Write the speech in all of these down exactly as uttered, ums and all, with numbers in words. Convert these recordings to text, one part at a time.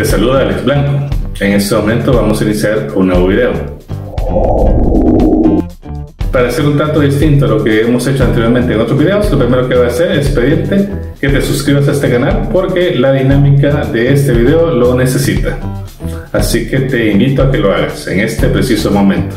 Te saluda Alex Blanco. En este momento vamos a iniciar un nuevo video. Para hacer un tanto distinto a lo que hemos hecho anteriormente en otros videos, lo primero que voy a hacer es pedirte que te suscribas a este canal porque la dinámica de este video lo necesita. Así que te invito a que lo hagas en este preciso momento.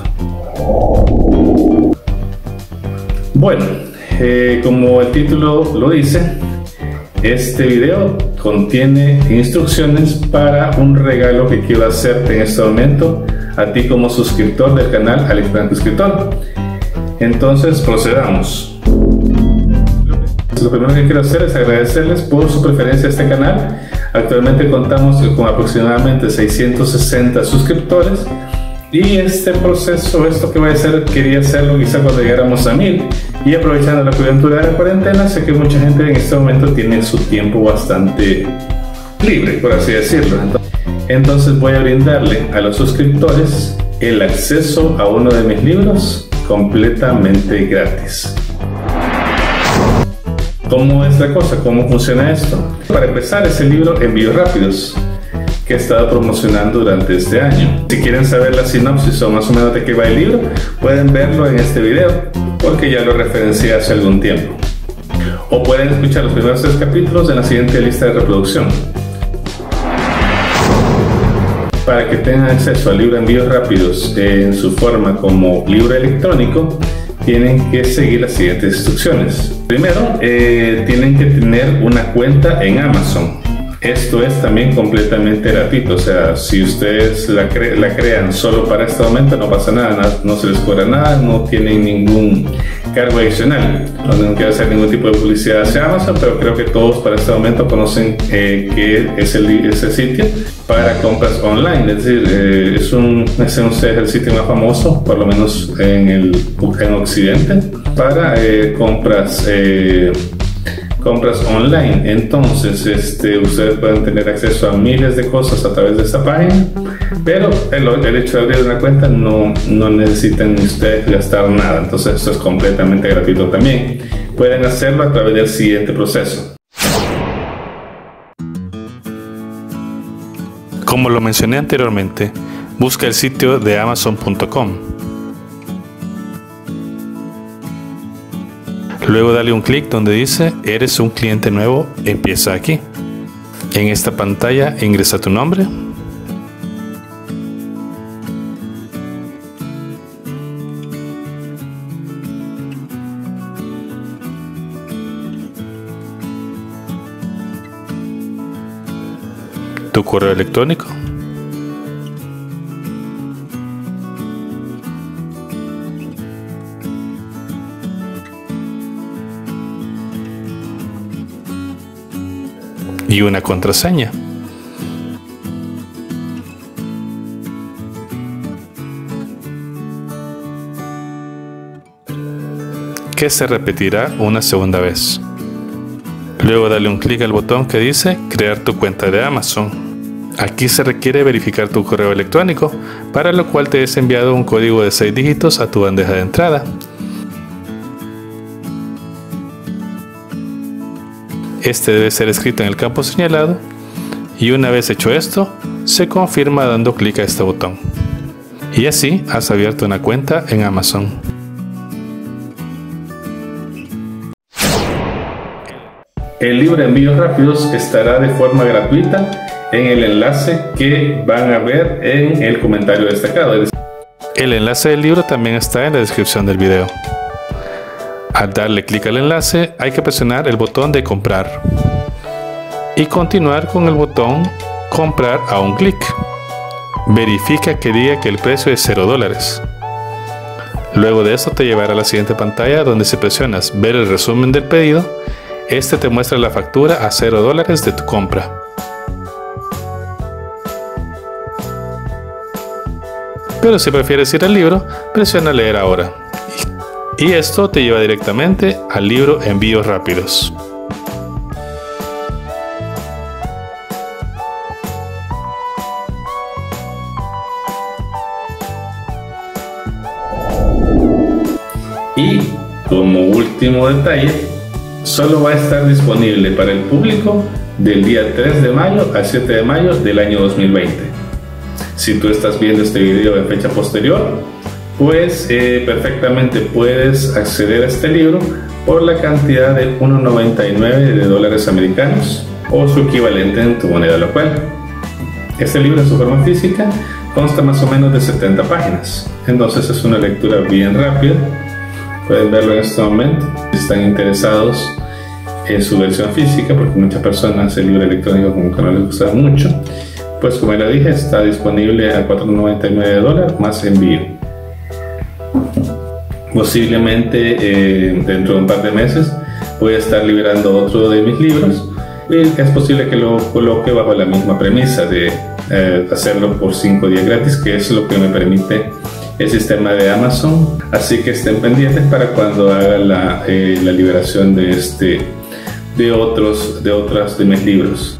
Bueno, eh, como el título lo dice, este video contiene instrucciones para un regalo que quiero hacerte en este momento a ti como suscriptor del canal Alex Blanco Escritor. Entonces procedamos. Lo primero que quiero hacer es agradecerles por su preferencia a este canal. Actualmente contamos con aproximadamente seiscientos sesenta suscriptores y este proceso, esto que voy a hacer, quería hacerlo quizá cuando llegáramos a mil, y aprovechando la coyuntura de la cuarentena, sé que mucha gente en este momento tiene su tiempo bastante libre, por así decirlo. Entonces voy a brindarle a los suscriptores el acceso a uno de mis libros completamente gratis. ¿Cómo es la cosa? ¿Cómo funciona esto? Para empezar, es el libro Envíos Rápidos que he estado promocionando durante este año. Si quieren saber la sinopsis o más o menos de qué va el libro, pueden verlo en este video porque ya lo referencié hace algún tiempo, o pueden escuchar los primeros tres capítulos en la siguiente lista de reproducción. Para que tengan acceso al libro Envíos Rápidos en su forma como libro electrónico, tienen que seguir las siguientes instrucciones. Primero, eh, tienen que tener una cuenta en Amazon. Esto es también completamente gratuito, o sea, si ustedes la, cre la crean solo para este momento no pasa nada, no, no se les cobra nada, no tienen ningún cargo adicional. No, no quiero hacer ningún tipo de publicidad hacia Amazon, pero creo que todos para este momento conocen eh, que es el, ese sitio para compras online, es decir, eh, es, un, es, un, es el sitio más famoso, por lo menos en, el, en Occidente, para eh, compras eh, compras online. Entonces este, ustedes pueden tener acceso a miles de cosas a través de esta página, pero el, el hecho de abrir una cuenta no, no necesitan ustedes gastar nada. Entonces esto es completamente gratuito también. Pueden hacerlo a través del siguiente proceso. Como lo mencioné anteriormente, busca el sitio de amazon punto com. Luego dale un clic donde dice eres un cliente nuevo, empieza aquí. En esta pantalla ingresa tu nombre, tu correo electrónico, y una contraseña. Que se repetirá una segunda vez. Luego dale un clic al botón que dice crear tu cuenta de Amazon. Aquí se requiere verificar tu correo electrónico, para lo cual te es enviado un código de seis dígitos a tu bandeja de entrada. Este debe ser escrito en el campo señalado y una vez hecho esto, se confirma dando clic a este botón. Y así has abierto una cuenta en Amazon. El libro Envíos Rápidos estará de forma gratuita en el enlace que van a ver en el comentario destacado. El enlace del libro también está en la descripción del video. Al darle clic al enlace hay que presionar el botón de comprar y continuar con el botón comprar a un clic. Verifica que diga que el precio es cero dólares. Luego de eso te llevará a la siguiente pantalla donde si presionas ver el resumen del pedido, este te muestra la factura a cero dólares de tu compra. Pero si prefieres ir al libro, presiona leer ahora. Y esto te lleva directamente al libro Envíos Rápidos. Y como último detalle, solo va a estar disponible para el público del día tres de mayo al siete de mayo del año dos mil veinte. Si tú estás viendo este video en fecha posterior, pues eh, perfectamente puedes acceder a este libro por la cantidad de uno noventa y nueve de dólares americanos o su equivalente en tu moneda local. Este libro en su forma física consta más o menos de setenta páginas, entonces es una lectura bien rápida. Pueden verlo en este momento si están interesados en su versión física, porque muchas personas el libro electrónico como que no les gusta mucho. Pues como ya dije, está disponible a cuatro noventa y nueve dólares más envío. Posiblemente eh, dentro de un par de meses voy a estar liberando otro de mis libros y es posible que lo coloque bajo la misma premisa de eh, hacerlo por cinco días gratis, que es lo que me permite el sistema de Amazon. Así que estén pendientes para cuando haga la, eh, la liberación de este de otros de otras de mis libros.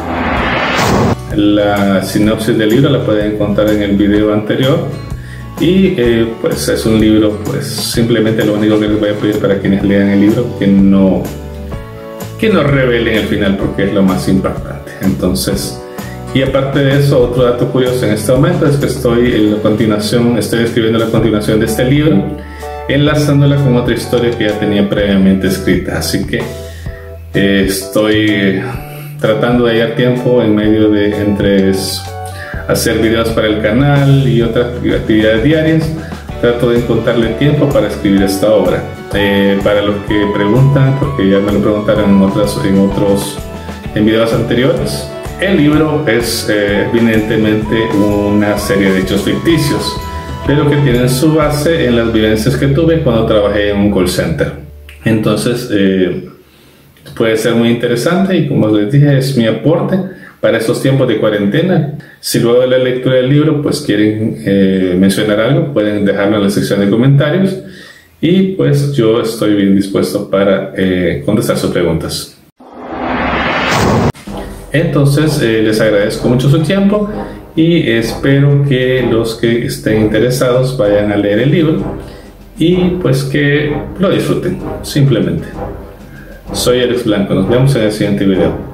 La sinopsis del libro la pueden encontrar en el video anterior y eh, pues es un libro, pues simplemente lo único que les voy a pedir para quienes lean el libro, que no que no revelen el final, porque es lo más impactante. Entonces, y aparte de eso, otro dato curioso en este momento es que estoy en la continuación, estoy escribiendo la continuación de este libro, enlazándola con otra historia que ya tenía previamente escrita, así que eh, estoy tratando de hallar tiempo en medio de entre hacer videos para el canal y otras actividades diarias. Trato de encontrarle tiempo para escribir esta obra. Eh, para los que preguntan, porque ya me lo preguntaron en otras en otros en videos anteriores, el libro es eh, evidentemente una serie de hechos ficticios, pero que tienen su base en las vivencias que tuve cuando trabajé en un call center. Entonces eh, puede ser muy interesante y, como les dije, es mi aporte para estos tiempos de cuarentena. Si luego de la lectura del libro pues quieren eh, mencionar algo, pueden dejarlo en la sección de comentarios y pues yo estoy bien dispuesto para eh, contestar sus preguntas. Entonces eh, les agradezco mucho su tiempo y espero que los que estén interesados vayan a leer el libro y pues que lo disfruten, simplemente. Soy Alex Blanco, nos vemos en el siguiente video.